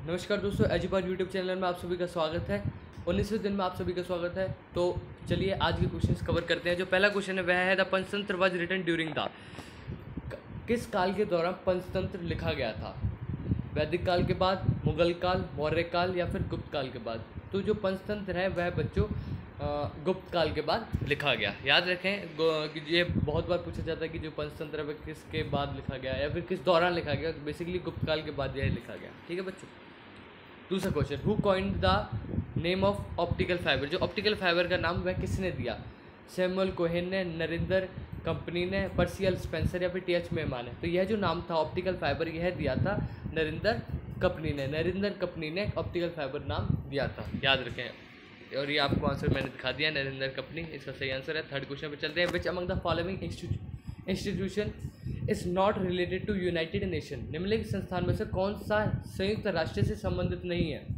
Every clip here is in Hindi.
नमस्कार दोस्तों, एजुपार यूट्यूब चैनल में आप सभी का स्वागत है। 19वें दिन में आप सभी का स्वागत है। तो चलिए आज के क्वेश्चंस कवर करते हैं। जो पहला क्वेश्चन है वह है the Panchatantra was written during the, किस काल के दौरान पंचतंत्र लिखा गया था? वैदिक काल के बाद, मुगल काल, मौर्य काल या फिर गुप्त काल के बाद? तो जो पंचतंत्र है वह बच्चों गुप्त काल के बाद लिखा गया। याद रखें कि ये बहुत बार पूछा जाता है कि जो पंचतंत्र है किसके बाद लिखा गया या फिर किस दौरान लिखा गया। तो बेसिकली गुप्त काल के बाद यह लिखा गया। ठीक है बच्चों। दूसरा question, who coined the name of optical fibre? जो ऑप्टिकल फाइबर का नाम वह किसने दिया? सैमुअल कोहेन ने, नरेंद्र कंपनी ने, पर्सियल स्पेंसर या फिर टी.एच. मेहमान है? तो यह जो नाम था ऑप्टिकल फाइबर यह दिया था नरेंद्र कंपनी ने। नरेंद्र कंपनी ने ऑप्टिकल फाइबर नाम दिया था, याद रखें। और ये आपको आंसर मैंने दिखा दिया, नरेंद्र कंपनी इसका सही आंसर है। थर्ड क्वेश्चन पे चलते हैं। Which among the following institution is not related to united nation? निम्नलिखित संस्थान में से कौन सा संयुक्त राष्ट्र से संबंधित नहीं है?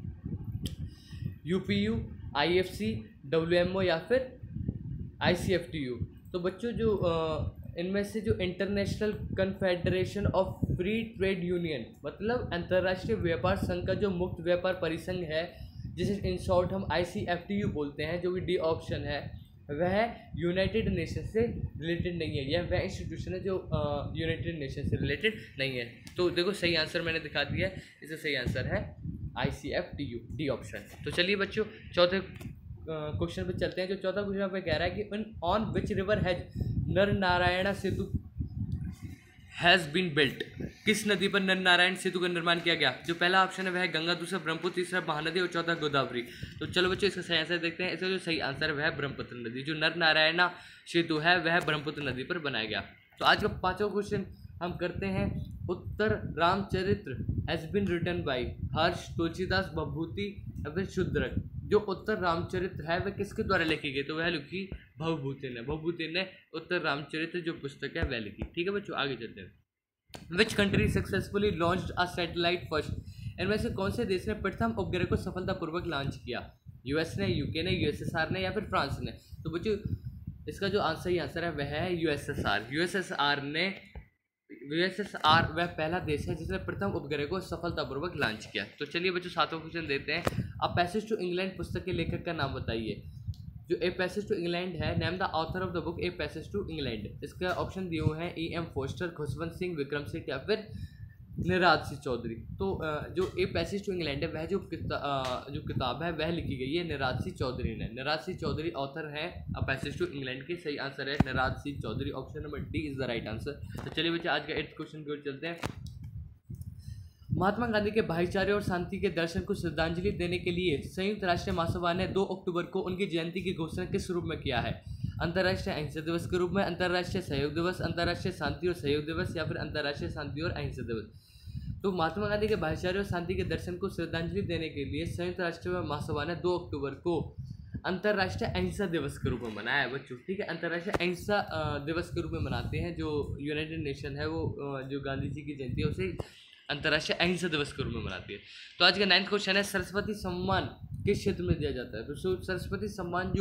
यूपीयू, आईएफसी, डब्ल्यूएमओ या फिर आईसीएफटीयू? तो बच्चों जो इनमें से जो international confederation of free trade union मतलब अंतर्राष्ट्रीय व्यापार संघ का जो मुक्त व्यापार परिसंघ है, जिसे इन शॉर्ट हम आईसीएफटीयू बोलते हैं, जो कि डी ऑप्शन है, वह यूनाइटेड नेशन से रिलेटेड नहीं है। यह वह इंस्टीट्यूशन है जो यूनाइटेड नेशन से रिलेटेड नहीं है। तो देखो सही आंसर मैंने दिखा दिया है, इसका सही आंसर है आईसीएफटीयू, डी ऑप्शन। तो चलिए बच्चों चौथे क्वेश्चन पे चलते हैं। जो चौथा क्वेश्चन पे कह रहा है कि on which river has Nar Narayan Setu has been built? किस नदी पर नर नारायण सेतु का निर्माण किया गया? जो पहला ऑप्शन है वह है गंगा, दूसरा ब्रह्मपुत्र, तीसरा महानदी और चौथा गोदावरी। तो चलो बच्चों इसका सही आंसर देखते हैं। इसका जो सही आंसर है वह है ब्रह्मपुत्र नदी। जो नर नारायण सेतु है वह ब्रह्मपुत्र नदी पर बनाया गया। तो आज का पांचवा क्वेश्चन हम करते हैं। Uttar Ramcharitra has been written by Harsh, Tulsidas, Bhavabhuti या फिर शुद्रक? जो उत्तर रामचरित्र है वह किसके द्वारा लिखी गई? तो वह लिखी भवभूति ने। भवभूति ने उत्तर रामचरित्र जो पुस्तक है वह लिखी। ठीक है बच्चों, आगे चलते हैं। Which country successfully launched a satellite first? इनमें से कौन से देश ने प्रथम उपग्रह को सफलतापूर्वक लॉन्च किया? यूएस ने, यूके ने, यूएसएसआर ने या फिर फ्रांस ने? तो बच्चों इसका जो सही आंसर है वह है यूएसएसआर। यूएसएसआर वह पहला देश है जिसने प्रथम उपग्रह को सफलतापूर्वक लॉन्च किया। तो चलिए बच्चों सातवां क्वेश्चन देते हैं। अ पैसेज टू इंग्लैंड पुस्तक के लेखक का नाम बताइए। जो ए पैसेज टू इंग्लैंड है, name the author of the book a passage to England. इसका ऑप्शन दिए हुए हैं E.M. फोस्टर, खुशवंत सिंह, विक्रम सेठ या फिर निराज सिंह चौधरी। तो जो ए पैसेज टू इंग्लैंड है वह जो किताब है वह लिखी गई है निराज सिंह चौधरी ने। निराज सिंह चौधरी ऑथर है अ पैसेज टू इंग्लैंड के। सही आंसर है Niraj Singh Chaudhary, option number D is the right answer. तो चलिए बच्चे आज का 8th क्वेश्चन की ओर चलते हैं। महात्मा गांधी के भाईचारे और शांति के दर्शन को श्रद्धांजलि देने के लिए संयुक्त राष्ट्र महासभा ने 2 अक्टूबर को उनकी जयंती की घोषणा किस रूप में किया है? अंतर्राष्ट्रीय अहिंसा दिवस के रूप में, अंतर्राष्ट्रीय सहयोग दिवस, अंतर्राष्ट्रीय शांति और सहयोग दिवस या फिर अंतर्राष्ट्रीय शांति और अहिंसा दिवस? तो महात्मा गांधी के भाईचारे और शांति के दर्शन को श्रद्धांजलि देने के लिए संयुक्त राष्ट्र महासभा ने 2 अक्टूबर को अंतर्राष्ट्रीय अहिंसा दिवस के रूप में मनाया है बच्चों। ठीक है, अंतर्राष्ट्रीय अहिंसा दिवस के रूप में मनाते हैं। जो यूनाइटेड नेशन है वो जो गांधी जी की जयंती है उसे अंतर्राष्ट्रीय अहिंसा दिवस के रूप में मनाती है। तो आज का 9th क्वेश्चन है, सरस्वती सम्मान किस क्षेत्र में दिया जाता है? तो सरस्वती सम्मान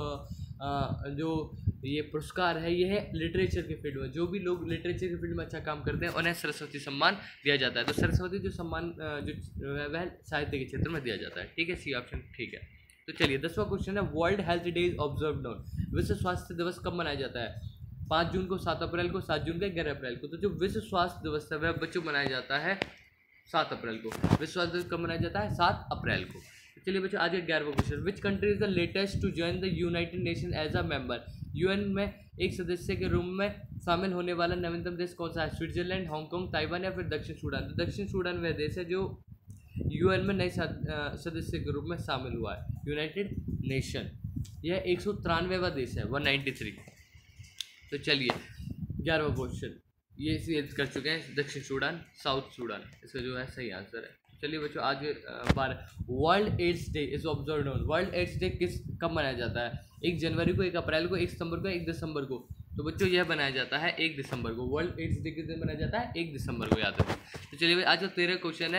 जो ये पुरस्कार है ये है लिटरेचर के फील्ड में। जो भी लोग लिटरेचर के फील्ड में अच्छा काम करते हैं उन्हें सरस्वती सम्मान दिया जाता है। तो सरस्वती जो सम्मान जो वह साहित्य के क्षेत्र में दिया जाता है। ठीक है, सी ऑप्शन ठीक है। तो चलिए 10वां क्वेश्चन है, world health day is observed on? विश्व स्वास्थ्य दिवस कब मनाया जाता है? 5 जून को, 7 अप्रैल को, 7 जून को, 11 अप्रैल को? तो जो विश्व स्वास्थ्य दिवस है वह बच्चों मनाया जाता है 7 अप्रैल को। विश्व स्वास्थ्य दिवस कब मनाया जाता है? 7 अप्रैल को। चलिए बच्चों आज का 11वां question, which country is the latest to join the united nation as a member? UN में एक सदस्य के रूप में शामिल होने वाला नवीनतम देश कौन सा है? स्विट्जरलैंड, हांगकांग, ताइवान या फिर दक्षिण सूडान? तो दक्षिण सूडान वह देश है जो यूएन में नए सदस्य के रूप में शामिल हुआ है यूनाइटेड नेशन। यह 193वां देश है, 193। तो चलिए 11वां क्वेश्चन ये कर चुके हैं, दक्षिण सूडान, साउथ सूडान इसका जो है सही आंसर है। चलिए बच्चों आज 12, world AIDS day is observed on? World AIDS day कब मनाया जाता है? 1 जनवरी को, 1 अप्रैल को, 1 सितंबर को, 1 दिसंबर को? तो बच्चों यह बनाया जाता है 1 दिसंबर को। वर्ल्ड एड्स डे किस दिन मनाया जाता है? 1 दिसंबर को, याद रखें। तो चलिए आज का 13वां क्वेश्चन है,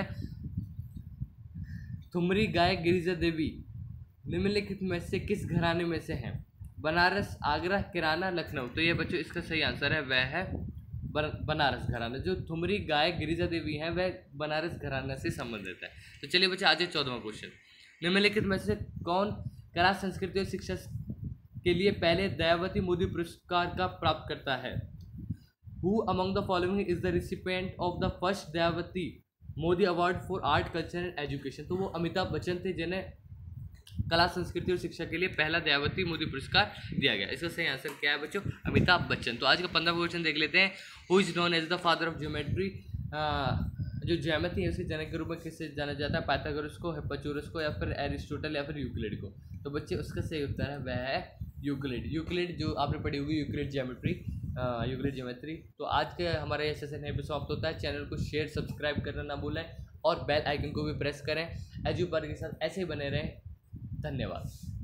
थुमरी गाय गिरिजा देवी निम्नलिखित में से किस घराने में से हैं? बनारस, आगरा, किराना, लखनऊ? तो ये बच्चों इसका सही आंसर है वह है बनारस घराना। जो ठुमरी गायक गिरिजा देवी हैं वह बनारस घराना से संबंधित है। तो चलिए बच्चे आज 14वां क्वेश्चन, निम्नलिखित में से कौन कला संस्कृति और शिक्षा के लिए पहले दयावती मोदी पुरस्कार का प्राप्त करता है? Who among the following is the recipient of the first Dayawati Modi award for art culture and education? तो वो अमिताभ बच्चन थे जिन्हें कला संस्कृति और शिक्षा के लिए पहला दयावती मोदी पुरस्कार दिया गया। इसका सही आंसर क्या है बच्चों? अमिताभ बच्चन। तो आज का 15वां क्वेश्चन देख लेते हैं। Who is known as the father of geometry? जो ज्यामिति है उसके जनक के रूप में किससे जाना जाता है? पाइथागोरस को, हिप्पाचोरस को, या फिर एरिस्टोटल, या फिर यूक्लिड को? तो बच्चे उसका सही उत्तर है वह है यूक्लिड। यूक्लिड जो आपने पढ़ी होगी यूक्लिड ज्योमेट्री, यूक्लिड ज्योमेट्री। तो आज के हमारे सेशन यहीं पे समाप्त होता है। चैनल को शेयर सब्सक्राइब करना ना भूलें और बेल आइकन को भी प्रेस करें। एजुपर के साथ ऐसे ही बने रहें। धन्यवाद।